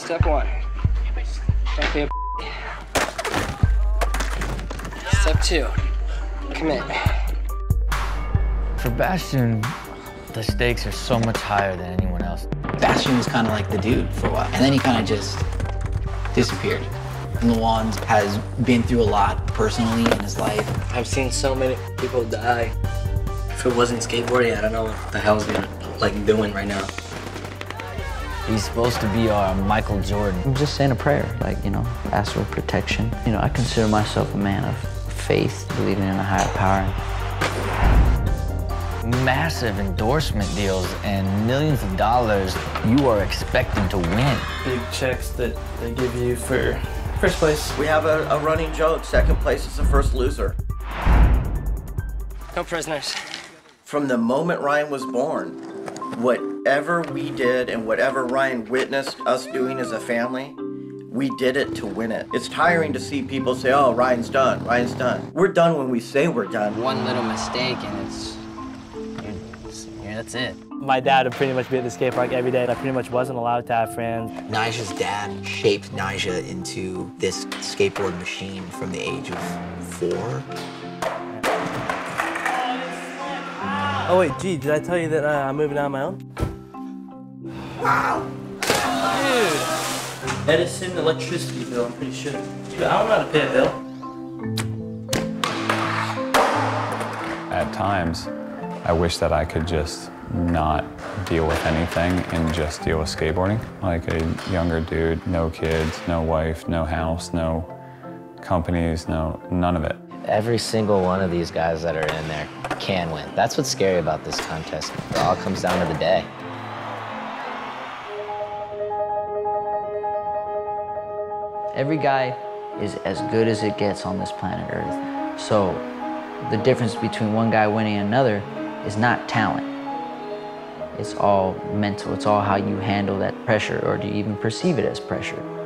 Step one, don't be a Step two, commit. For Bastian, the stakes are so much higher than anyone else. Bastian was kind of like the dude for a while, and then he kind of just disappeared. Luan has been through a lot personally in his life. I've seen so many people die. If it wasn't skateboarding, I don't know what the hell's doing right now. He's supposed to be our Michael Jordan. I'm just saying a prayer, ask for protection. I consider myself a man of faith, believing in a higher power. Massive endorsement deals and millions of dollars you are expected to win. Big checks that they give you for first place. We have a running joke. Second place is the first loser. No prisoners. From the moment Ryan was born, whatever we did and whatever Ryan witnessed us doing as a family, we did it to win it. It's tiring to see people say, oh, Ryan's done, Ryan's done. We're done when we say we're done. One little mistake and that's it. My dad would pretty much be at the skate park every day. I pretty much wasn't allowed to have friends. Nyjah's dad shaped Nyjah into this skateboard machine from the age of 4. Oh wait, gee, did I tell you that I'm moving out on my own? Wow! Dude! Edison electricity bill, I'm pretty sure. Dude, I don't know how to pay a bill. At times, I wish that I could just not deal with anything and just deal with skateboarding. Like a younger dude, no kids, no wife, no house, no companies, none of it. Every single one of these guys that are in there can win. That's what's scary about this contest. It all comes down to the day. Every guy is as good as it gets on this planet Earth. So the difference between one guy winning and another is not talent. It's all mental. It's all how you handle that pressure, or do you even perceive it as pressure.